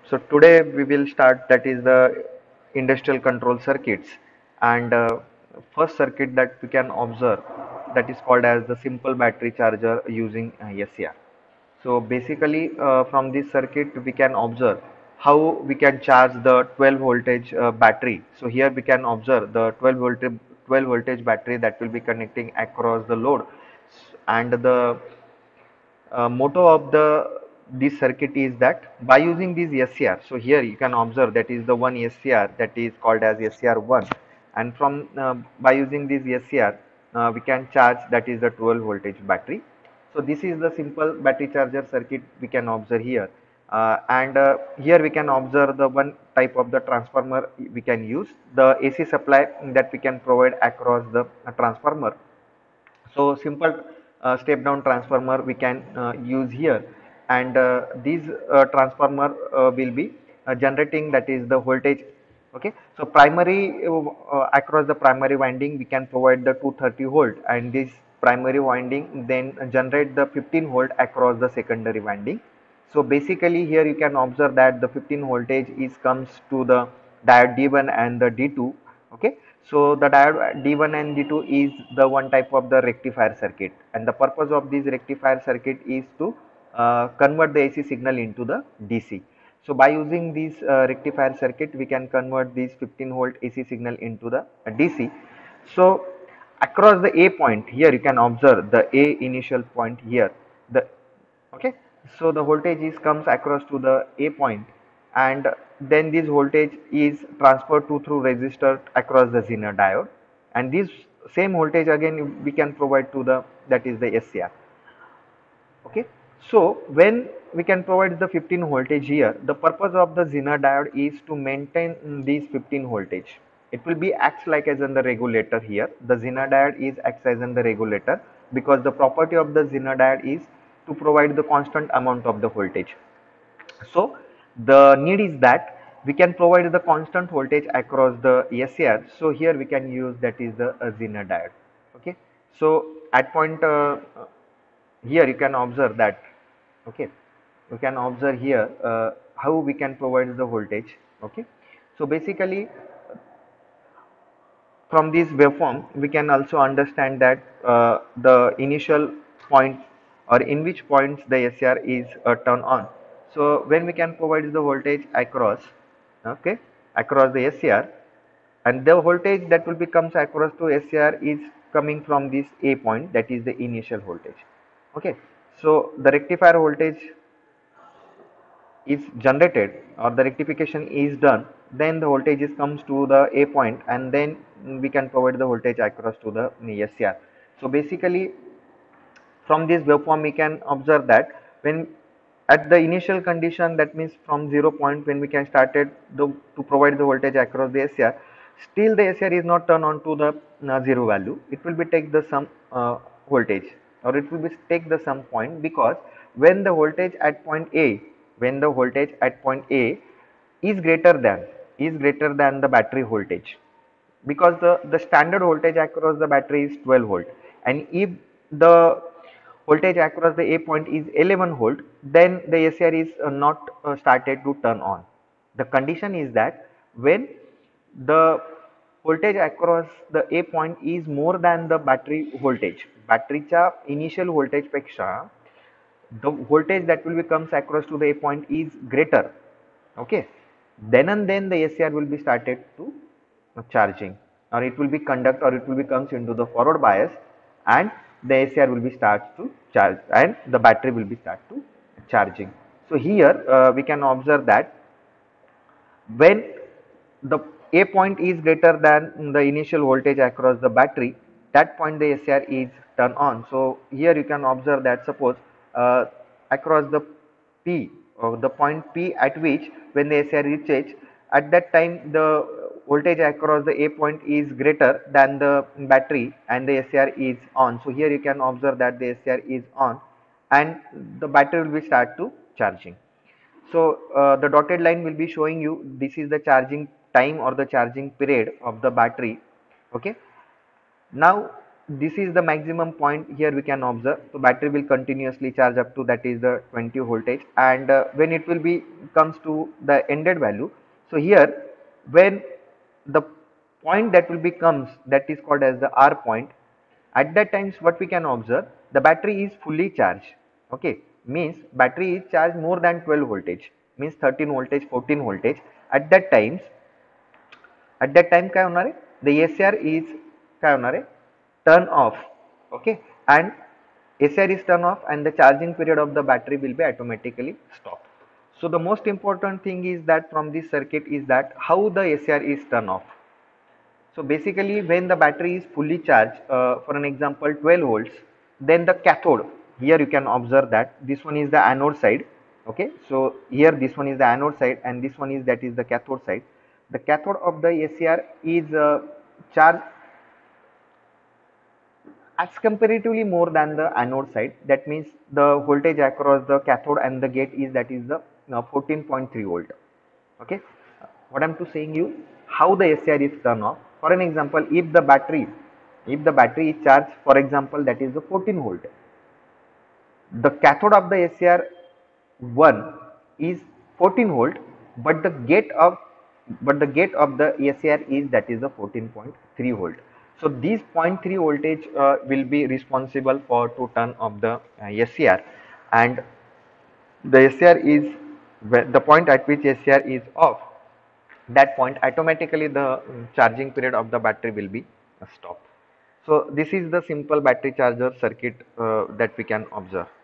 So today we will start, that is the industrial control circuits, and first circuit that we can observe, that is called as the simple battery charger using SCR. So basically from this circuit we can observe how we can charge the 12 voltage battery. So here we can observe the 12 voltage battery that will be connecting across the load, and the motto of the this circuit is that by using this SCR, so here you can observe that is the one SCR that is called as SCR1, and from by using this SCR we can charge, that is the 12 voltage battery. So this is the simple battery charger circuit we can observe here, and here we can observe the one type of the transformer we can use, the AC supply that we can provide across the transformer. So simple step down transformer we can use here, and these transformer will be generating, that is the voltage. Okay, so primary across the primary winding we can provide the 230 volt, and this primary winding then generate the 15 volt across the secondary winding. So basically here you can observe that the 15 voltage is comes to the diode D1 and the D2. Okay, so the diode D1 and D2 is the one type of the rectifier circuit, and the purpose of this rectifier circuit is to convert the AC signal into the DC. So by using this rectifier circuit we can convert this 15 volt AC signal into the DC. So across the A point here you can observe the A initial point here, the okay, so the voltage is comes across to the A point, and then this voltage is transferred to through resistor across the Zener diode, and this same voltage again we can provide to the, that is the SCR. Okay, so when we can provide the 15 voltage here, the purpose of the Zener diode is to maintain these 15 voltage. It will be acts like as in the regulator here. The Zener diode is acts as in the regulator, because the property of the Zener diode is to provide the constant amount of the voltage. So the need is that we can provide the constant voltage across the SCR. So here we can use, that is the Zener diode. Okay, so at point here you can observe that. Okay, you can observe here how we can provide the voltage. Okay, so basically from this waveform we can also understand that the initial point, or in which points the SCR is turned on. So when we can provide the voltage across, okay, across the SCR, and the voltage that will becomes across to SCR is coming from this A point, that is the initial voltage. Okay, so the rectifier voltage is generated, or the rectification is done, then the voltage is comes to the A point, and then we can provide the voltage across to the SCR. So basically from this waveform we can observe that when at the initial condition, that means from 0 point, when we can started to provide the voltage across the SCR, still the SCR is not turned on to the 0 value. It will be take the some voltage, or it will be take the some point, because when the voltage at point A, when the voltage at point A is greater than the battery voltage, because the standard voltage across the battery is 12 volt, and if the voltage across the A point is 11 volt, then the SCR is not started to turn on. The condition is that when the voltage across the A point is more than the battery voltage, batteryच्या initial voltage पेक्षा the voltage that will be comes across to the A point is greater. Okay, then and then the SCR will be started to charging, or it will be conduct, or it will be comes into the forward bias, and the SCR will be starts to charge, and the battery will be start to charging. So here we can observe that when the A point is greater than the initial voltage across the battery, that point the SCR is turned on. So here you can observe that suppose across the P, or the point P at which when the SCR reaches, at that time the voltage across the A point is greater than the battery, and the SCR is on. So here you can observe that the SCR is on, and the battery will be start to charging. So the dotted line will be showing you this is the charging time, or the charging period of the battery. Okay, now this is the maximum point here we can observe. So battery will continuously charge up to, that is the 20 voltage, and when it will be comes to the ended value, so here when the point that will be comes, that is called as the R point, at that times what we can observe, the battery is fully charged. Okay, means battery is charged more than 12 voltage, means 13 voltage, 14 voltage. at that times at that time काय होणार आहे, the ACR is काय होणार आहे, turn off. Okay, and ACR is turn off and the charging period of the battery will be automatically stopped. So the most important thing is that from this circuit is that how the ACR is turn off. So basically when the battery is fully charged, for an example 12 volts, then the cathode, here you can observe that this one is the anode side. Okay, so here this one is the anode side and this one is, that is the cathode side. The cathode of the ACR is charged as comparatively more than the anode side. That means the voltage across the cathode and the gate is, that is the 14.3 volt. Okay, what I'm to saying you, how the ACR is turned off. For an example, if the battery is charged, for example, that is the 14 volt, the cathode of the ACR 1 is 14 volt, but the gate of the ACR is, that is the 14.3 volt. So these 0.3 voltage will be responsible for to turn off the ACR, and the ACR is, the point at which ACR is off, that point automatically the charging period of the battery will be stopped. So this is the simple battery charger circuit that we can observe.